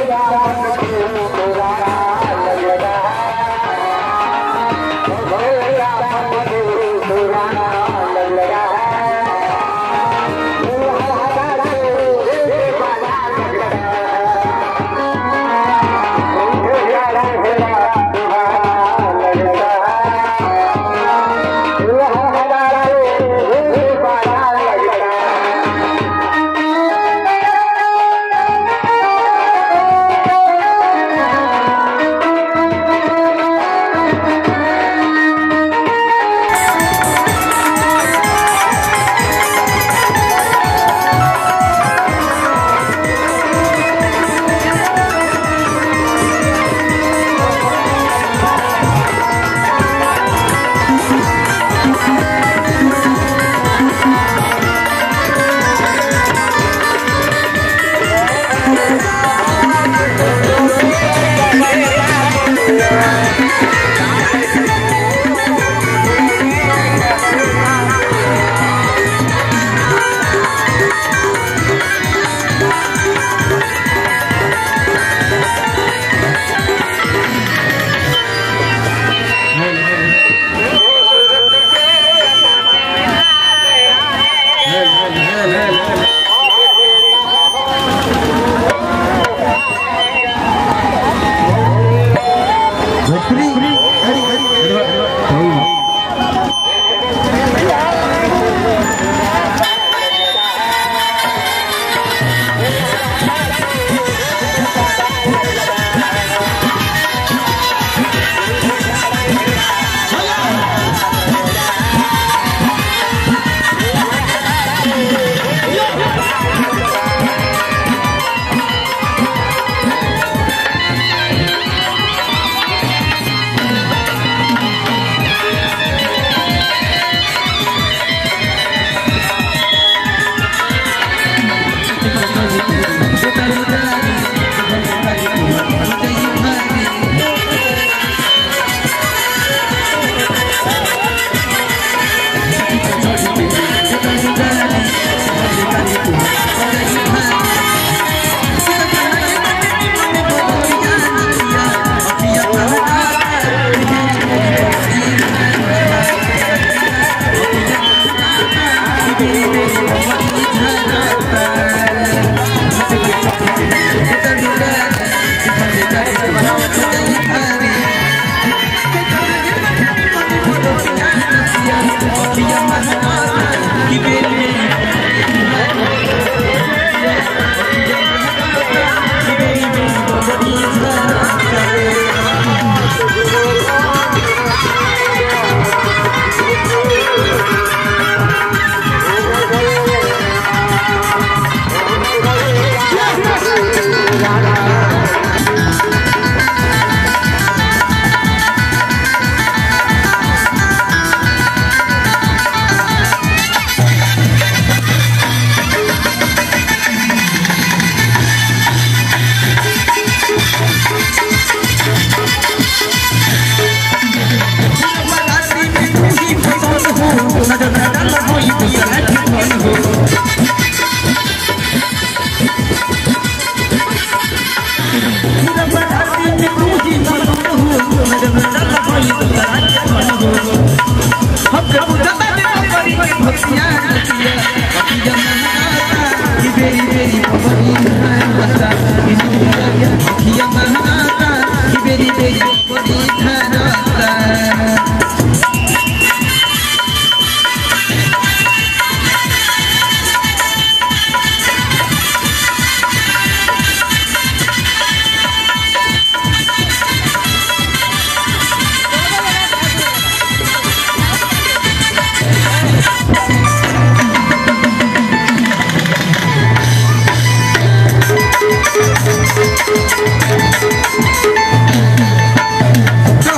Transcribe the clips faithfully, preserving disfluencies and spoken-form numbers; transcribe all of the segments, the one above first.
तो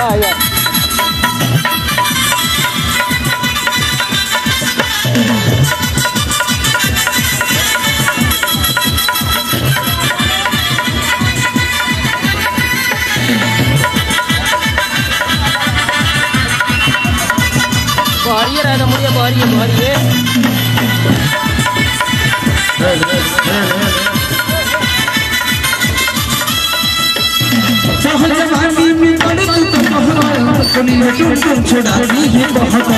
आया बहरिए रहे तो मुझे बहरिए बहरिए सहल जवानी में बड़े तू तो कहवा सुनी है तुम तुम छोड़ा दी है बहुत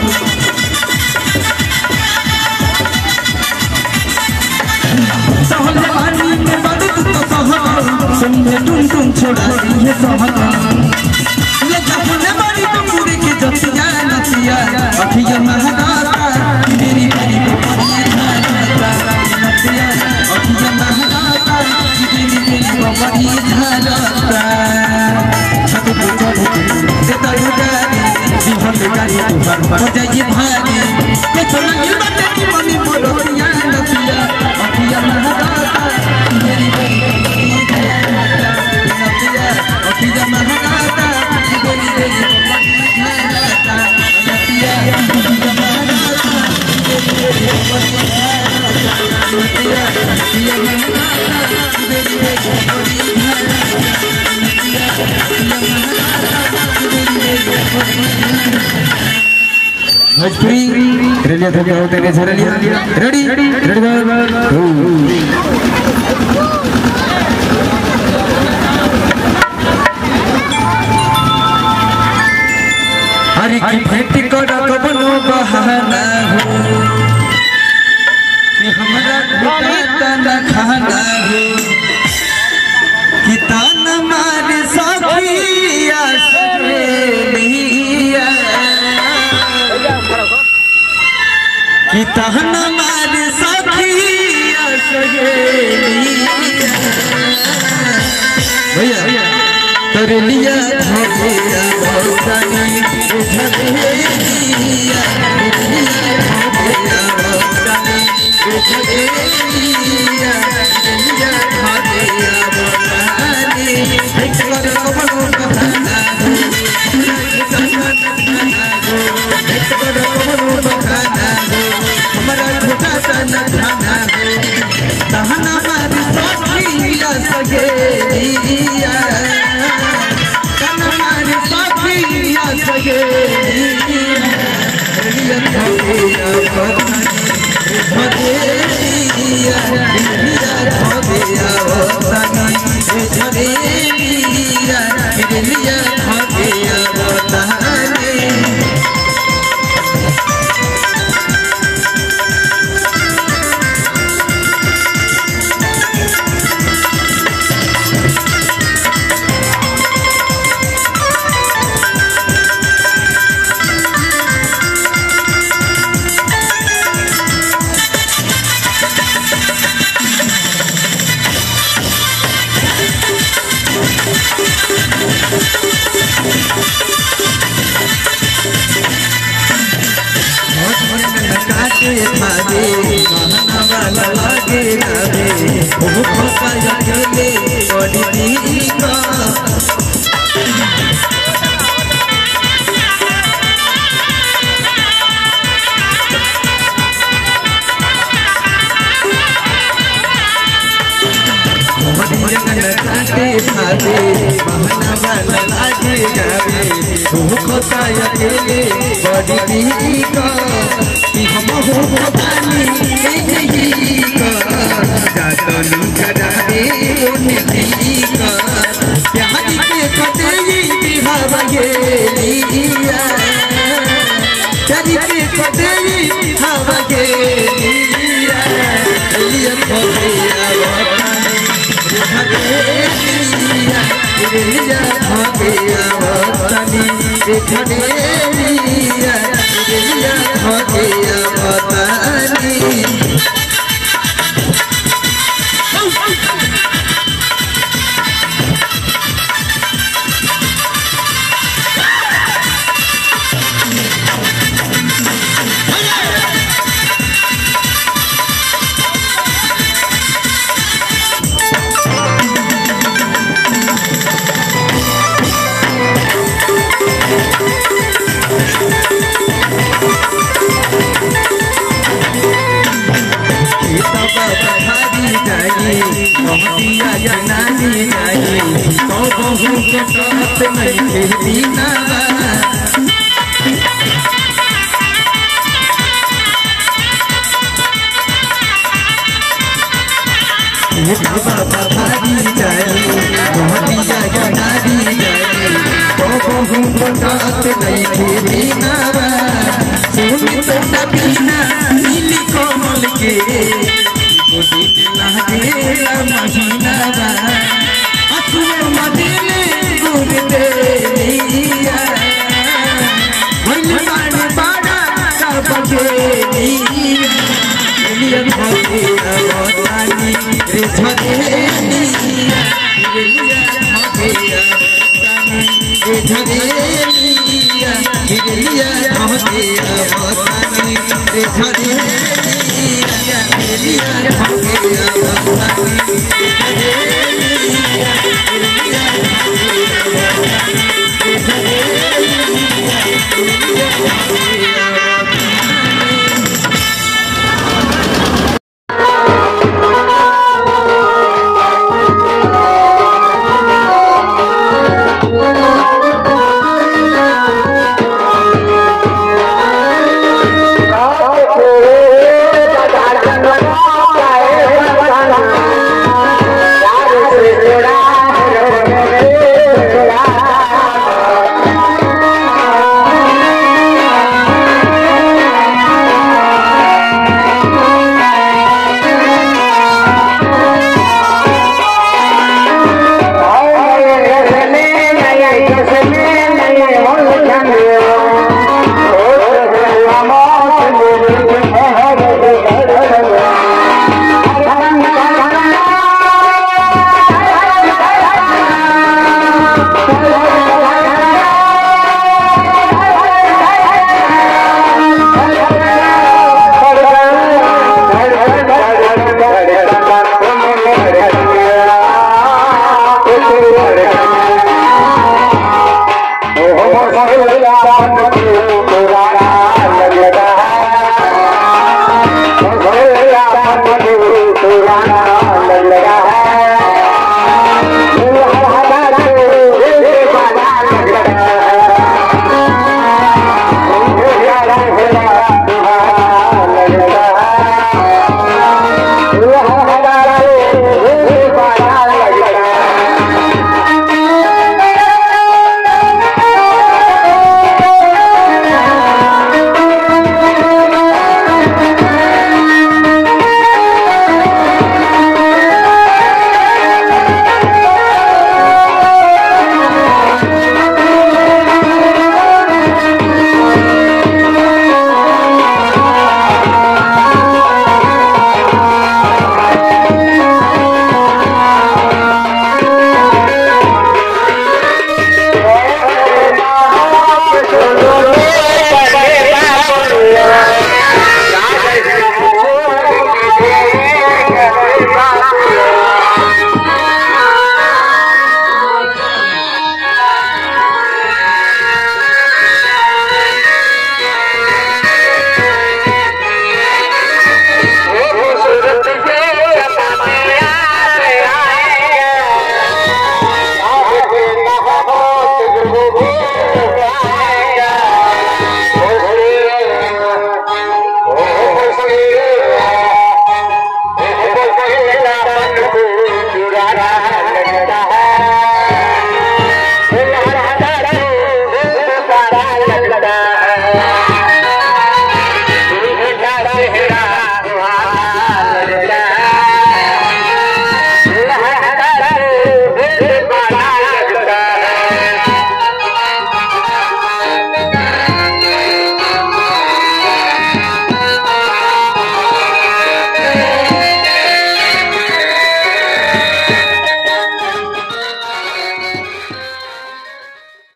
सहल जवानी में बड़े तू तो कहवा सुनी है तुम तुम छोड़ा दी है बहुत ये जवाने बड़ी तो पूरे के जतिया नतिया अखिया महदाता मेरी मेरी नतिया अखिया महदाता मेरी मेरी बड़ी धारता छत पे चढ़ के तारू गाड़ी जीवन गाड़ी तुहार हो जाए भारी ये सोना गिर बाटे की मनी मोरिया नतिया अखिया महदाता मेरी मेरी नतिया अखिया महदाता मेरी मेरी धारता नतिया अखिया महदाता मेरी मेरी नतिया अखिया महदाता मेरी मेरी भोजपुरी रेलिया था क्या होते हैं रेलिया रेडी रेडी हरी की भेंट करा कबनो बहाना हो कि हमारा बेटा न खाना हो कि तान मार सखिया सहेलिया कि तान मार सखिया सहेलिया भैया तेरे लिया भैया भौतानी झगड़िया भैया भौतानी झगड़िया लिया भैया भौतानी एक बार कबनो बहाना हो एक बार कबनो बहाना हो हमारा छोटा सा न खाना हो दहना मारी सखिया सहेलिया कना मारी सखिया सहेलिया लिया भैया भौतानी झगड़िया लिया भैया भौतानी झगड़िया लिया भैया भौतानी भागे महना वाला लागे रे ओ खोसा अकेले बड़ी दी का काटे भागे महना वाला लागे रे ओ खोसा अकेले बड़ी दी का कि हम हो भवानी नहीं का जातनु करावे नहीं का प्यार के कटे बिहाव गेलिया प्यार के कटे बिहाव गेलिया लिया भैया भवानी झगड़िया लिया भैया भवानी झगड़िया लिया भैया भवानी नहीं दीना बाबा भारी जाए मोहतिया गनारी जाए बहु बतात नहीं दीना सुन तो बिना नीली कोमल के दिन लागे महीना असुओ मदीने गुर देलिया मन बाण बाड़ा सब गेलिया लिया भाई अवतानी रे झरेलिया लिया भाई अवतानी रे झरेलिया लिया भाई अवतानी रे झरेलिया लिया भाई अवतानी